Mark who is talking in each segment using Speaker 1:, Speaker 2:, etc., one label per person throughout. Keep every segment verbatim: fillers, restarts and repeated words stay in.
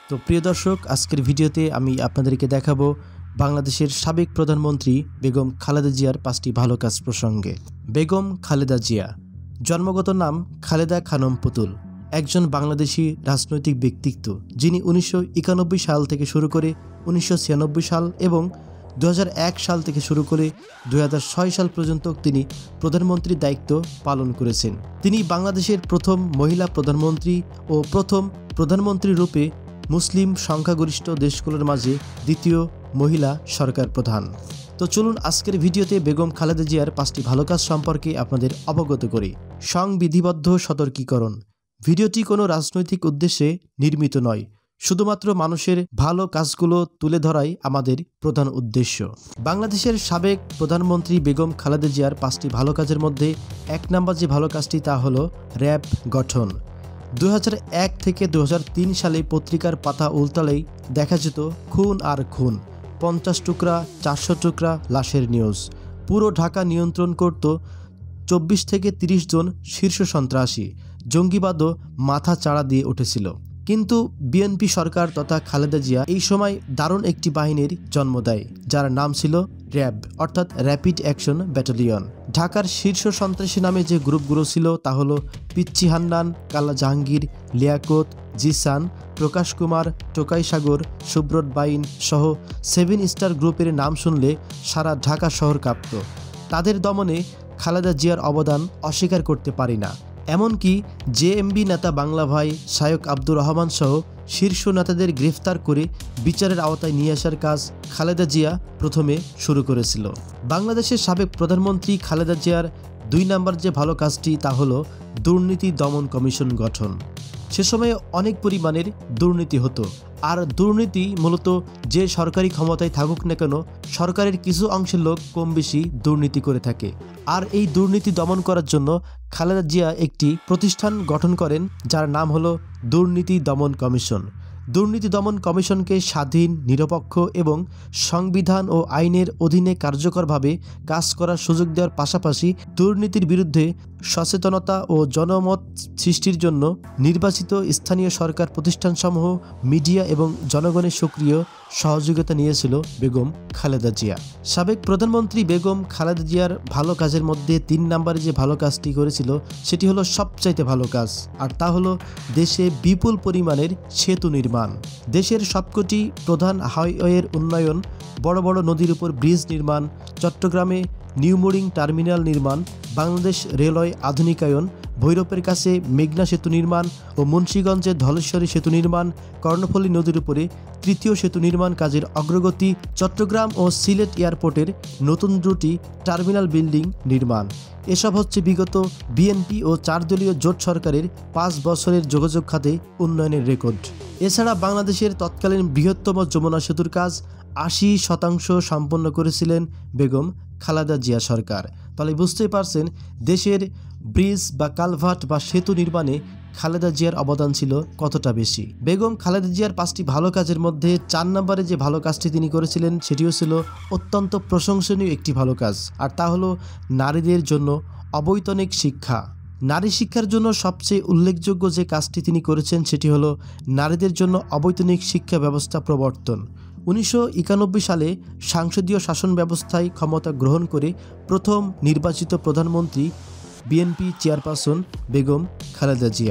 Speaker 1: তো প্রিয় দর্শক, আজকের ভিডিওতে আমি আপনাদেরকে দেখাবো বাংলাদেশের সাবেক প্রধানমন্ত্রী বেগম খালেদা জিয়ার পাঁচটি ভালো কাজ প্রসঙ্গে। বেগম খালেদা জিয়া, জন্মগত নাম খালেদা খানম পুতুল, একজন বাংলাদেশি রাজনৈতিক ব্যক্তিত্ব যিনি উনিশশো একানব্বই সাল থেকে শুরু করে উনিশশো ছিয়ানব্বই সাল এবং দু হাজার এক সাল থেকে শুরু করে দুই হাজার ছয় সাল পর্যন্ত তিনি প্রধানমন্ত্রীর দায়িত্ব পালন করেছেন। তিনি বাংলাদেশের প্রথম মহিলা প্রধানমন্ত্রী ও প্রথম প্রধানমন্ত্রী রূপে মুসলিম সংখ্যাগরিষ্ঠ দেশগুলোর মাঝে দ্বিতীয় মহিলা সরকার প্রধান। তো চলুন আজকের ভিডিওতে বেগম খালেদা জিয়ার পাঁচটি ভালো কাজ সম্পর্কে আপনাদের অবগত করি। সংবিধিবদ্ধ সতর্কীকরণ, ভিডিওটি কোনো রাজনৈতিক উদ্দেশ্যে নির্মিত নয়, শুধুমাত্র মানুষের ভালো কাজগুলো তুলে ধরাই আমাদের প্রধান উদ্দেশ্য। বাংলাদেশের সাবেক প্রধানমন্ত্রী বেগম খালেদা জিয়ার পাঁচটি ভালো কাজের মধ্যে এক নম্বর যে ভালো কাজটি তা হলো র্যাব গঠন। দুই হাজার এক থেকে দুই হাজার তিন সালে পত্রিকার পাতা উল্টালেই দেখা যেত খুন আর খুন, পঞ্চাশ টুকরা চারশো টুকরা লাশের নিউজ। পুরো ঢাকা নিয়ন্ত্রণ করত চব্বিশ থেকে তিরিশ জন শীর্ষ সন্ত্রাসী, জঙ্গিবাদও মাথা চাড়া দিয়ে উঠেছিল। কিন্তু বিএনপি সরকার তথা খালেদা জিয়া এই সময় দারুণ একটি বাহিনীর জন্ম দেয়, যার নাম ছিল র্যাব অর্থাৎ র্যাপিড অ্যাকশন ব্যাটালিয়ন। ঢাকার শীর্ষ সন্ত্রাসী নামে যে গ্রুপগুলো ছিল তা হলো পিচ্চি হান্নান, কালা জাহাঙ্গীর, লিয়াকত, জিসান, প্রকাশ কুমার, টোকাই সাগর, সুব্রত বাইন সহ সেভেন স্টার গ্রুপের নাম শুনলে সারা ঢাকা শহর কাঁপত। তাদের দমনে খালেদা জিয়ার অবদান অস্বীকার করতে পারি না। এমনকি জেএমবি নেতা বাংলা ভাই শায়ক আব্দুর রহমান সহ শীর্ষ নেতাদের গ্রেফতার করে বিচারের আওতায় নিয়ে আসার কাজ খালেদা জিয়া প্রথমে শুরু করেছিল। বাংলাদেশের সাবেক প্রধানমন্ত্রী খালেদা জিয়ার দুই নম্বর যে ভালো কাজটি তা হলো দুর্নীতি দমন কমিশন গঠন। সে সময়ে অনেক পরিমাণের দুর্নীতি হতো, আর দুর্নীতি মূলত যে সরকারি ক্ষমতায় থাকুক না কেন সরকারের কিছু অংশের লোক কম বেশি দুর্নীতি করে থাকে। আর এই দুর্নীতি দমন করার জন্য খালেদা জিয়া একটি প্রতিষ্ঠান গঠন করেন যার নাম হলো দুর্নীতি দমন কমিশন। দুর্নীতি দমন কমিশনকে স্বাধীন, নিরপেক্ষ এবং সংবিধান ও আইনের অধীনে কার্যকরভাবে কাজ করার সুযোগ দেওয়ার পাশাপাশি দুর্নীতির বিরুদ্ধে সচেতনতা ও জনমত সৃষ্টির জন্য নির্বাচিত স্থানীয় সরকার প্রতিষ্ঠানসমূহ, মিডিয়া এবং জনগণের সক্রিয় সহযোগিতা নিয়েছিল বেগম খালেদা জিয়া। সাবেক প্রধানমন্ত্রী বেগম খালেদা জিয়ার ভালো কাজের মধ্যে তিন নম্বরে যে ভালো কাজটি করেছিল সেটি হলো সবচাইতে ভালো কাজ, আর তা হলো দেশে বিপুল পরিমাণের সেতু নির্মাণ। দেশের সবকটি প্রধান হাইওয়ের উন্নয়ন, বড় বড় নদীর উপর ব্রিজ নির্মাণ, চট্টগ্রামে নিউমোরিং টার্মিনাল নির্মাণ, বাংলাদেশ রেলওয়ে আধুনিকায়ন, ভৈরবের কাছে মেঘনা সেতু নির্মাণ ও মুন্সিগঞ্জে ধলেশ্বরী সেতু নির্মাণ, কর্ণফুলী নদীর উপরে তৃতীয় সেতু নির্মাণ কাজের অগ্রগতি, চট্টগ্রাম ও সিলেট এয়ারপোর্টের নতুন দুটি টার্মিনাল বিল্ডিং নির্মাণ। এসব হচ্ছে বিগত বিএনপি ও চার দলীয় জোট সরকারের পাঁচ বছরের যোগাযোগ খাতে উন্নয়নের রেকর্ড। এছাড়া বাংলাদেশের তৎকালীন বৃহত্তম যমুনা সেতুর কাজ আশি শতাংশ সম্পন্ন করেছিলেন বেগম খালেদা জিয়া সরকার। তাহলে বুঝতেই পারছেন দেশের ব্রিজ বা কালভার্ট বা সেতু নির্মাণে খালেদা জিয়ার অবদান ছিল কতটা বেশি। বেগম খালেদা জিয়ার পাঁচটি ভালো কাজের মধ্যে চার নম্বরে যে ভালো কাজটি তিনি করেছিলেন সেটিও ছিল অত্যন্ত প্রশংসনীয় একটি ভালো কাজ, আর তা হলো নারীদের জন্য অবৈতনিক শিক্ষা। নারী শিক্ষার জন্য সবচেয়ে উল্লেখযোগ্য যে কাজটি তিনি করেছেন সেটি হলো নারীদের জন্য অবৈতনিক শিক্ষা ব্যবস্থা প্রবর্তন। উনিশশো একানব্বই সালে সাংসদীয় শাসন ব্যবস্থায় ক্ষমতা গ্রহণ করে প্রথম নির্বাচিত প্রধানমন্ত্রী বিএনপি চেয়ারপারসন বেগম খালেদা জিয়া।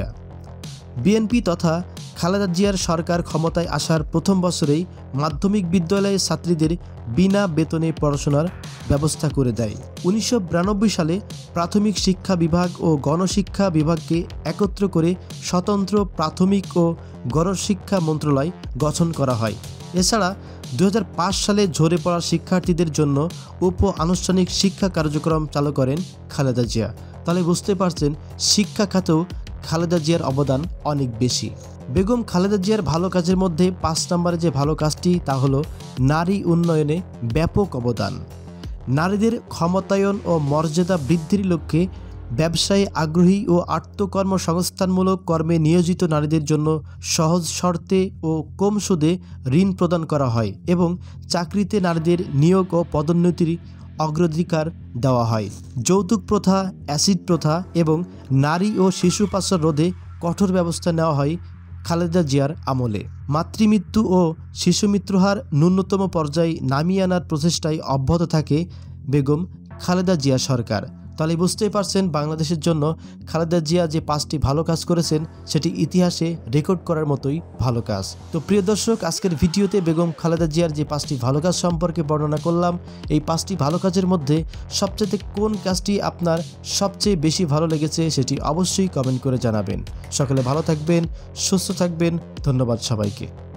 Speaker 1: বিএনপি তথা খালেদা জিয়ার সরকার ক্ষমতায় আসার প্রথম বছরেই মাধ্যমিক বিদ্যালয়ের ছাত্রীদের বিনা বেতনে পড়াশোনার ব্যবস্থা করে দেয়। উনিশশো বিরানব্বই সালে প্রাথমিক শিক্ষা বিভাগ ও গণশিক্ষা বিভাগকে একত্র করে স্বতন্ত্র প্রাথমিক ও গণশিক্ষা মন্ত্রণালয় গঠন করা হয়। এছাড়া দু হাজার পাঁচ সালে ঝরে পড়া শিক্ষার্থীদের জন্য উপ আনুষ্ঠানিক শিক্ষা কার্যক্রম চালু করেন খালেদা জিয়া। তাহলে বুঝতে পারছেন শিক্ষা খাতেও খালেদা জিয়ার অবদান অনেক বেশি। বেগম খালেদা জিয়ার ভালো কাজের মধ্যে পাঁচ নম্বরে যে ভালো কাজটি তা হলো নারী উন্নয়নে ব্যাপক অবদান। নারীদের ক্ষমতায়ন ও মর্যাদা বৃদ্ধির লক্ষ্যে ব্যবসায়ে আগ্রহী ও আত্মকর্মসংস্থানমূলক কর্মে নিয়োজিত নারীদের জন্য সহজ শর্তে ও কম সুদে ঋণ প্রদান করা হয় এবং চাকরিতে নারীদের নিয়োগ ও পদোন্নতির অগ্রাধিকার দেওয়া হয়। যৌতুক প্রথা, অ্যাসিড প্রথা এবং নারী ও শিশু পাচার রোধে কঠোর ব্যবস্থা নেওয়া হয় খালেদা জিয়ার আমলে। মাতৃমৃত্যু ও শিশু মৃত্যুর হার ন্যূনতম পর্যায়ে নামিয়ে আনার প্রচেষ্টায় অব্যাহত থাকে বেগম খালেদা জিয়া সরকার। তাহলে বুঝতেই পারছেন বাংলাদেশের জন্য খালেদা জিয়া যে পাঁচটি ভালো কাজ করেছেন সেটি ইতিহাসে রেকর্ড করার মতোই ভালো কাজ। তো প্রিয় দর্শক, আজকের ভিডিওতে বেগম খালেদা জিয়ার যে পাঁচটি ভালো কাজ সম্পর্কে বর্ণনা করলাম, এই পাঁচটি ভালো কাজের মধ্যে সবচেয়ে কোন কাজটি আপনার সবচেয়ে বেশি ভালো লেগেছে সেটি অবশ্যই কমেন্ট করে জানাবেন। সকলে ভালো থাকবেন, সুস্থ থাকবেন। ধন্যবাদ সবাইকে।